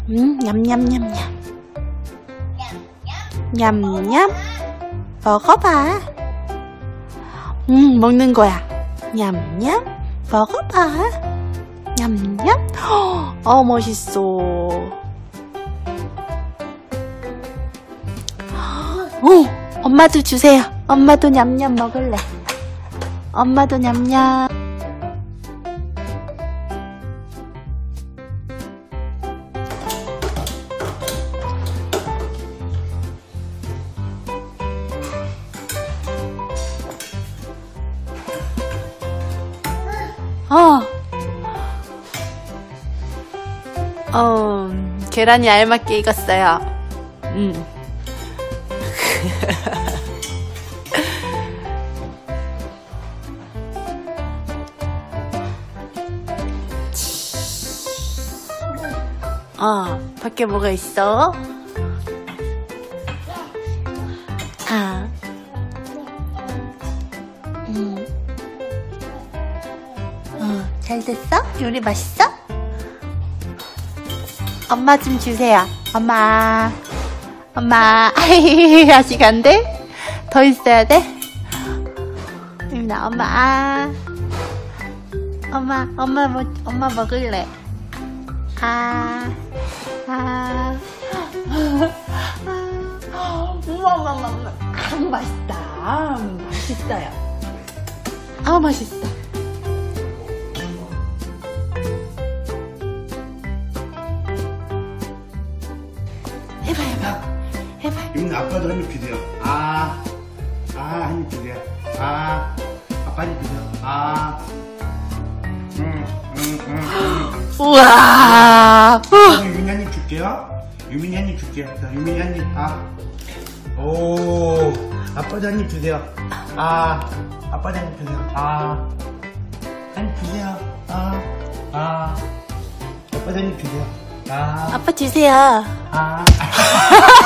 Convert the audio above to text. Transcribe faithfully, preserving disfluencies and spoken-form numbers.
음, 냠냠냠냠. 냠냠. 먹어봐. 음, 먹는 거야. 냠냠. 먹어봐. 냠냠. 어, 멋있어. 오, 엄마도 주세요. 엄마도 냠냠 먹을래. 엄마도 냠냠. 어. 어, 계란이 알맞게 익었어요. 음. 어, 밖에 뭐가 있어? 아. 음. 어, 잘 됐어? 요리 맛있어? 엄마 좀 주세요. 엄마. 엄마. 아직 안 돼? 더 있어야 돼? 유민아, 엄마. 엄마, 엄마, 뭐, 엄마 먹을래. 아, 아. 우와, 우와, 우와. 아, 맛있다. 맛있어요. 아, 맛있어. 해봐, 해봐. 해봐. 유민 아빠도 한입 주세요. 아, 아, 한입 주세요. 아, 아빠 한입 주세요. 아, 음, 음, 음, 음. 우와. 유민이 한입 줄게요. 유민이 한입 줄게요. 자, 유민이 한입. 아, 오, 아빠도 한입 주세요. 아, 아빠도 한입 주세요. 아, 한입 주세요. 아, 아, 아빠도 한입 주세요. 아, 아빠 주세요. 아.